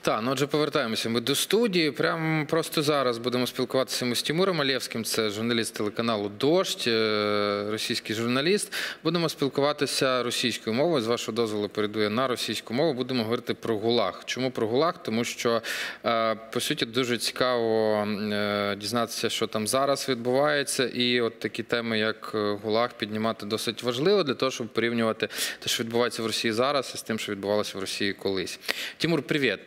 Так, ну отже, повертаємося ми до студії. Прямо просто зараз будемо спілкуватися ми з Тимуром Алєвським, це журналіст телеканалу «Дождь», російський журналіст. Будемо спілкуватися російською мовою. З вашого дозволу перейду я на російську мову. Будемо говорити про ГУЛАГ. Чому про ГУЛАГ? Тому що, по суті, дуже цікаво дізнатися, що там зараз відбувається. І от такі теми, як ГУЛАГ, піднімати досить важливо для того, щоб порівнювати те, що відбувається в Росії зараз, і з тим, що відбувалося в Росії колись. Тимур, привет.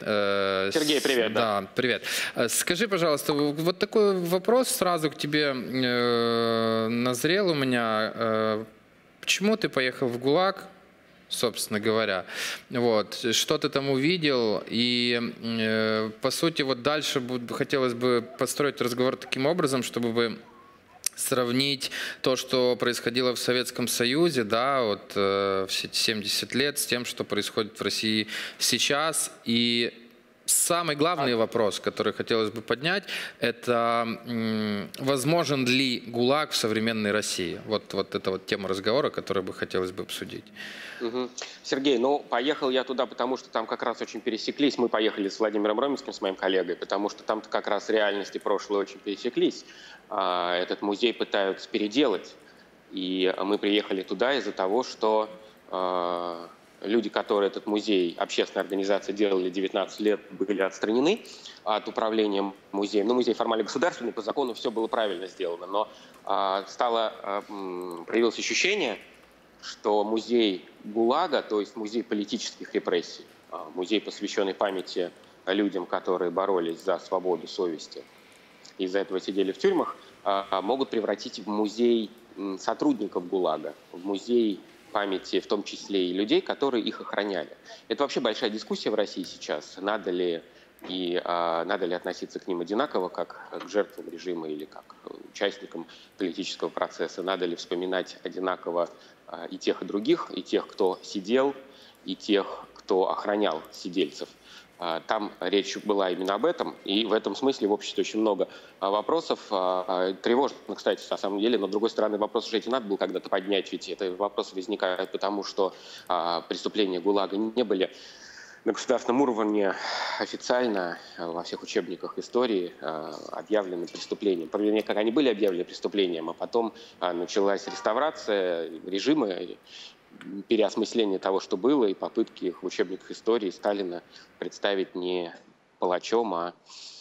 Сергей, ну, поехал я туда, потому что там как раз очень пересеклись. Мы поехали с Владимиром Роминским, с моим коллегой, потому что там как раз реальности прошлое очень пересеклись. Этот музей пытаются переделать. И мы приехали туда из-за того, что люди, которые этот музей, общественная организация, делали 19 лет, были отстранены от управления музеем. Ну, музей формально государственный, по закону все было правильно сделано, но проявилось ощущение, что музей ГУЛАГа, то есть музей политических репрессий, музей, посвященный памяти людям, которые боролись за свободу совести, и из-за этого сидели в тюрьмах, могут превратить в музей сотрудников ГУЛАГа, в музей памяти, в том числе и людей, которые их охраняли. Это вообще большая дискуссия в России сейчас. Надо ли относиться к ним одинаково, как к жертвам режима или как к участникам политического процесса? Надо ли вспоминать одинаково и тех, и других, и тех, кто сидел, и тех, кто охранял сидельцев? Там речь была именно об этом, и в этом смысле в обществе очень много вопросов. Тревожно, кстати, на самом деле, но, с другой стороны, вопрос уже эти надо было когда-то поднять, ведь это вопросы возникают потому, что преступления ГУЛАГа не были на государственном уровне официально во всех учебниках истории объявлены преступлением. Вернее, как они были объявлены преступлением, а потом началась реставрация режима, переосмысление того, что было, и попытки их в учебниках истории Сталина представить не палачом, а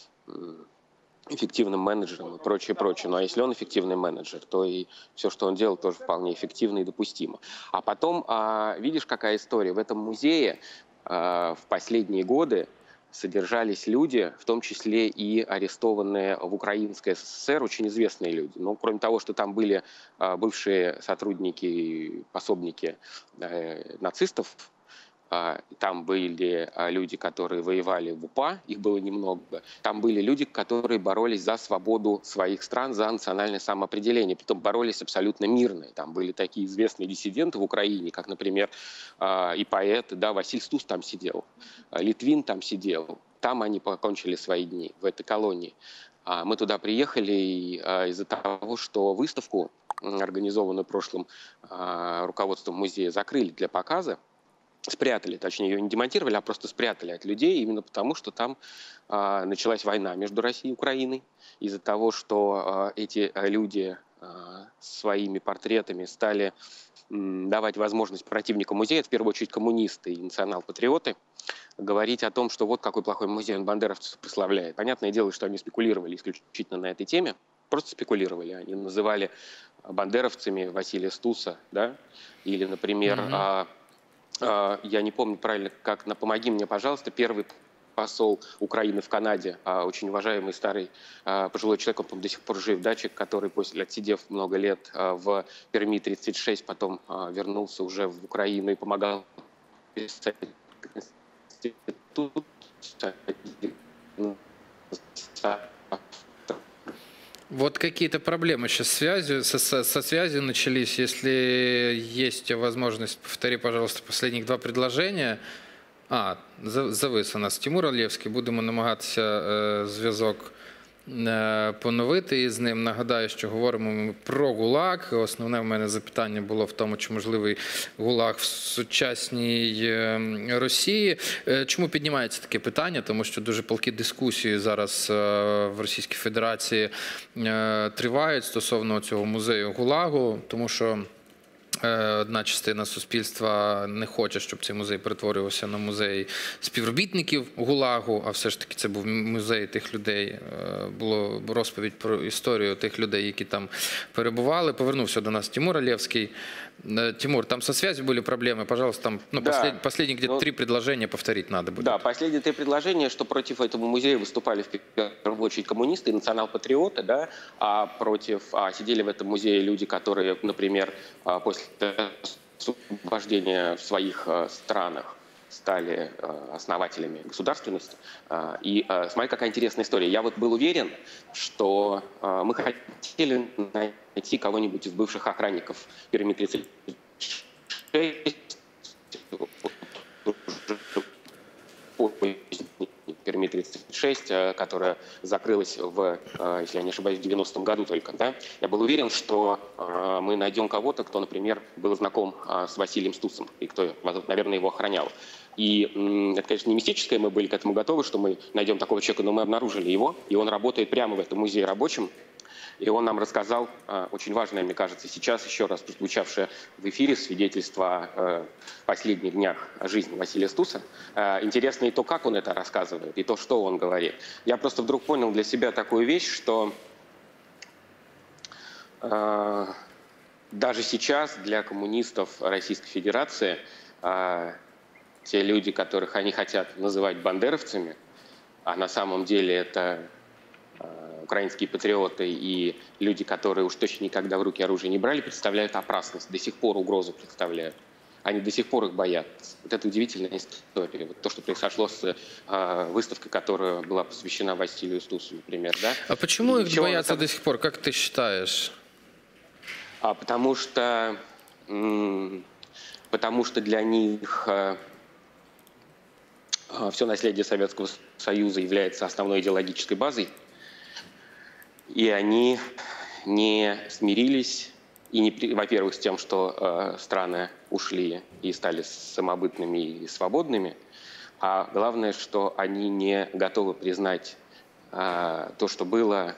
эффективным менеджером и прочее, прочее. Ну а если он эффективный менеджер, то и все, что он делал, тоже вполне эффективно и допустимо. А потом, видишь, какая история. В этом музее в последние годы содержались люди, в том числе и арестованные в Украинской ССР, очень известные люди. Ну, кроме того, что там были бывшие сотрудники и пособники нацистов, там были люди, которые воевали в УПА, их было немного. Там были люди, которые боролись за свободу своих стран, за национальное самоопределение. Притом боролись абсолютно мирно. Там были такие известные диссиденты в Украине, как, например, и поэт, да, Василь Стус там сидел, Литвин там сидел. Там они покончили свои дни, в этой колонии. Мы туда приехали из-за того, что выставку, организованную прошлым руководством музея, закрыли для показа. Спрятали, точнее, ее не демонтировали, а просто спрятали от людей, именно потому, что там началась война между Россией и Украиной. Из-за того, что эти люди своими портретами стали давать возможность противникам музея, в первую очередь коммунисты и национал-патриоты, говорить о том, что вот какой плохой музей он бандеровцев прославляет. Понятное дело, что они спекулировали исключительно на этой теме, просто спекулировали. Они называли бандеровцами Василия Стуса, да, или, например, я не помню правильно, как, помоги мне, пожалуйста, первый посол Украины в Канаде, очень уважаемый старый пожилой человек, он, по-моему, до сих пор жив, да, человек, который, отсидев много лет в Перми 36, потом вернулся уже в Украину и помогал писать институт. Вот какие-то проблемы сейчас со связью начались. Если есть возможность, повтори, пожалуйста, последніх два предложення. Завис у нас Тимур Алєвський. Будемо намагатися зв'язок поновити із ним. Нагадаю, що говоримо ми про ГУЛАГ. Основне в мене запитання було в тому, чи можливий ГУЛАГ в сучасній Росії. Чому піднімається таке питання? Тому що дуже палкі дискусії зараз в Російській Федерації тривають стосовно цього музею ГУЛАГу, тому що одна частина суспільства не хоче, щоб цей музей перетворювався на музей співробітників ГУЛАГу, а все ж таки це був музей тих людей, було розповідь про історію тих людей, які там перебували. Повернувся до нас Тимур Алевский. Тимур, там со связью были проблемы, пожалуйста, там, последние где-то 3 предложения повторить надо будет. Да, последние 3 предложения, что против этого музея выступали в первую очередь коммунисты и национал-патриоты, да, сидели в этом музее люди, которые, например, после освобождения в своих странах стали основателями государственности. И смотри, какая интересная история. Я вот был уверен, что мы хотели найти кого-нибудь из бывших охранников пирамид 36, пирамид 36, которая закрылась если я не ошибаюсь, в 90-м году только. Да? Я был уверен, что мы найдем кого-то, кто, например, был знаком с Василием Стусом, и кто, наверное, его охранял. И это, конечно, не мистическое, мы были к этому готовы, что мы найдем такого человека, но мы обнаружили его, и он работает прямо в этом музее рабочим. И он нам рассказал очень важное, мне кажется, сейчас еще раз прозвучавшее в эфире свидетельство о последних днях жизни Василия Стуса. Интересно и то, как он это рассказывает, и то, что он говорит. Я просто вдруг понял для себя такую вещь, что даже сейчас для коммунистов Российской Федерации те люди, которых они хотят называть бандеровцами, а на самом деле это украинские патриоты и люди, которые уж точно никогда в руки оружие не брали, представляют опасность, до сих пор угрозу представляют. Они до сих пор их боятся. Вот это удивительная история. Вот то, что произошло с выставкой, которая была посвящена Василию Стусу, например. Да? А почему их боятся до сих пор, как ты считаешь? Потому что для них все наследие Советского Союза является основной идеологической базой. И они не смирились, во-первых, с тем, что страны ушли и стали самобытными и свободными, а главное, что они не готовы признать то, что было,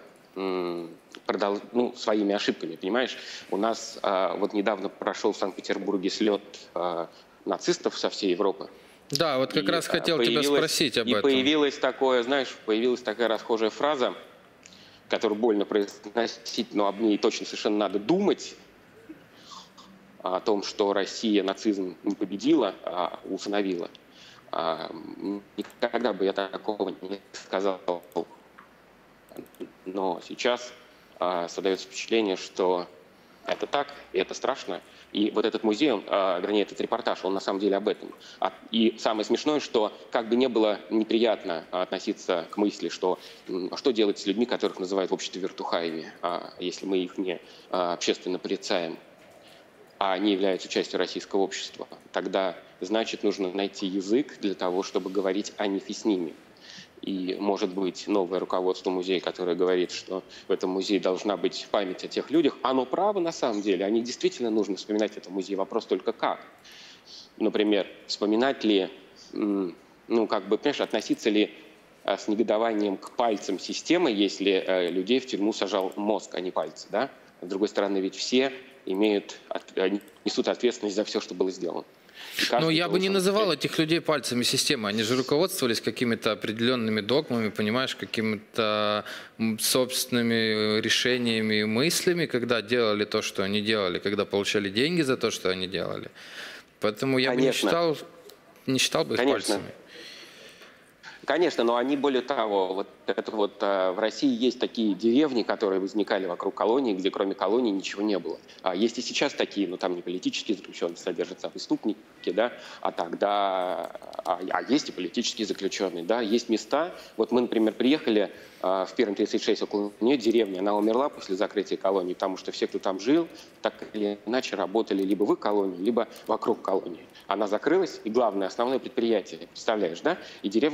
своими ошибками, понимаешь? У нас вот недавно прошел в Санкт-Петербурге слет нацистов со всей Европы. Да, вот как раз хотел тебя спросить об этом. И появилась такая расхожая фраза, которую больно произносить, но об ней точно совершенно надо думать, о том, что Россия нацизм не победила, а усыновила. Никогда бы я такого не сказал. Но сейчас создается впечатление, что это так, и это страшно. И вот этот музей, этот репортаж, он на самом деле об этом. И самое смешное, что как бы не было неприятно относиться к мысли, что делать с людьми, которых называют в обществе вертухаями, если мы их не общественно порицаем, а они являются частью российского общества. Тогда, значит, нужно найти язык для того, чтобы говорить о них и с ними. И, может быть, новое руководство музея, которое говорит, что в этом музее должна быть память о тех людях, оно право на самом деле. Они действительно нужно вспоминать этот музей. Вопрос только как. Например, вспоминать ли, понимаешь, относиться ли с негодованием к пальцам системы, если людей в тюрьму сажал мозг, а не пальцы, да? С другой стороны, ведь все несут ответственность за все, что было сделано. Ну, я бы не называл этих людей пальцами системы. Они же руководствовались какими-то определенными догмами, понимаешь, какими-то собственными решениями и мыслями, когда делали то, что они делали, когда получали деньги за то, что они делали. Поэтому я бы не считал бы их пальцами. Конечно, но они, более того, в России есть такие деревни, которые возникали вокруг колоний, где кроме колоний ничего не было. Есть и сейчас такие, но там не политические заключенные содержатся, а преступники, да, есть и политические заключенные, да, есть места. Вот мы, например, приехали в Пермь 36, около нее деревня, она умерла после закрытия колонии, потому что все, кто там жил, так или иначе работали либо в колонии, либо вокруг колонии. Она закрылась, и главное, основное предприятие, представляешь, да, и деревня исчезла.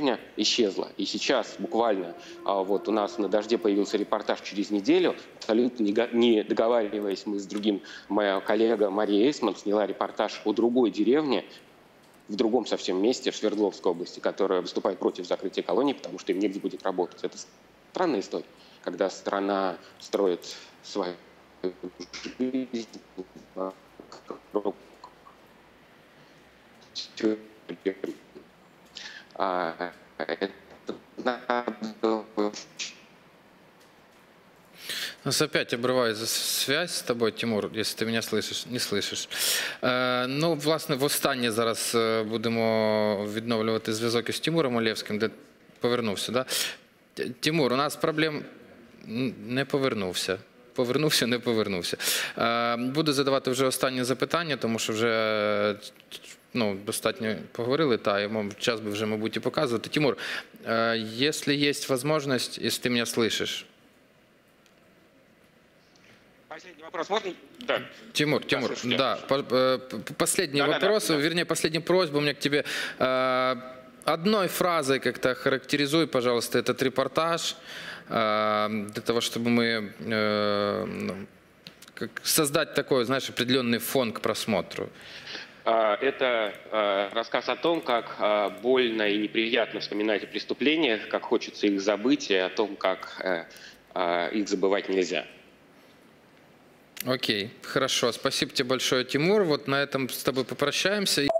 исчезла. И сейчас буквально вот у нас на «Дожде» появился репортаж через неделю. Абсолютно не договариваясь, мы с другим, моя коллега Мария Эйсман сняла репортаж о другой деревне, в другом совсем месте, в Свердловской области, которая выступает против закрытия колоний, потому что им негде будет работать. Это странная история, когда страна строит свою жизнь вокруг это надо. Нас опять обриває связь з тобою, Тимур, якщо ти мене слышиш, не слышиш. Ну, власне, востаннє зараз будемо відновлювати зв'язок із Тимуром Малєвським, де повернувся. Да? Тимур, у нас проблем не повернувся. Повернувся, не повернувся. Буду задавати вже останнє запитання, тому що вже достатньо поговорили, і час би вже, мабуть, і показувати. Тимур, якщо є можливість, якщо ти мене слышиш. Последний вопрос можно? Да. Тимур, да, последний вопрос, вернее, последняя просьба у меня к тебе. Одной фразой как-то характеризуй, пожалуйста, этот репортаж, для того, чтобы мы создать такой, знаешь, определенный фон к просмотру. Это рассказ о том, как больно и неприятно вспоминать о преступлениях, как хочется их забыть, и о том, как их забывать нельзя. Окей, хорошо. Спасибо тебе большое, Тимур. Вот на этом с тобой попрощаемся.